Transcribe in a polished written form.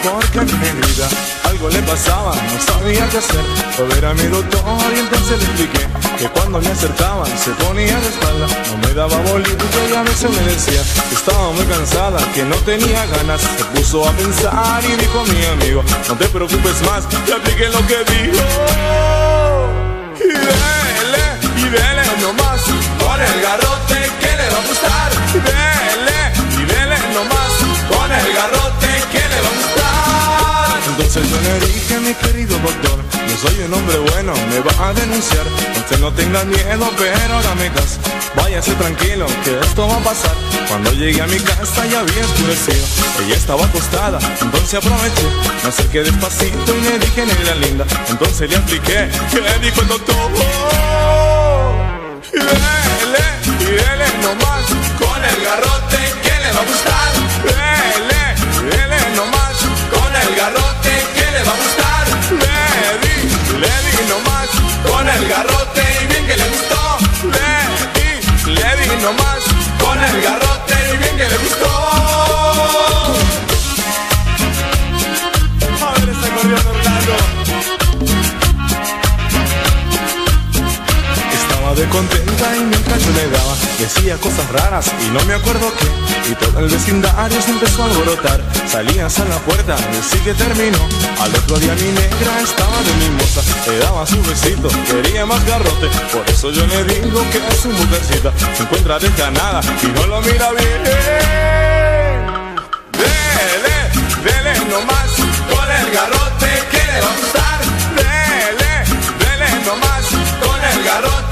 porque mi vida algo le pasaba, no sabía qué hacer. Fue ver a mi doctor y entonces le expliqué que cuando me acercaban se ponía de espalda, no me daba bolillo y a veces me decía que estaba muy cansada, que no tenía ganas. Se puso a pensar y dijo mi amigo: no te preocupes más, te apliqué lo que dijo. Y dele nomás con el garrote que le va a gustar. Y dele nomás con el garrote que le va a gustar. Entonces yo le dije: mi querido doctor, yo soy un hombre bueno, me va a denunciar. Usted no tenga miedo, pero hágame caso, váyase tranquilo que esto va a pasar. Cuando llegué a mi casa ya había oscurecido, ella estaba acostada, entonces aproveché, me acerqué despacito y le dije: negra linda. Entonces le apliqué, que le dijo el doctor: y dele nomás con el garrote que le va a gustar. Dele nomás con el garrote que le va a gustar. Le di nomás con el garrote y bien que le gustó. Le di nomás con el garrote y bien que le gustó. A ver ese corriendo Orlando. Estaba de contenta y mientras yo le daba decía cosas raras y no me acuerdo qué. Y todo el vecindario se empezó a alborotar. Salías a la puerta, sí que terminó. Al otro día mi negra estaba de mimosa, le daba su besito, quería más garrote. Por eso yo le digo que es su mujercita. Se encuentra desganada y no lo mira bien. Dele nomás con el garrote que le va a gustar. Dele nomás con el garrote